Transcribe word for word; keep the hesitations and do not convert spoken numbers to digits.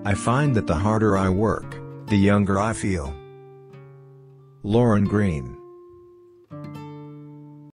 I find that the harder I work, the younger I feel. Lorne Greene.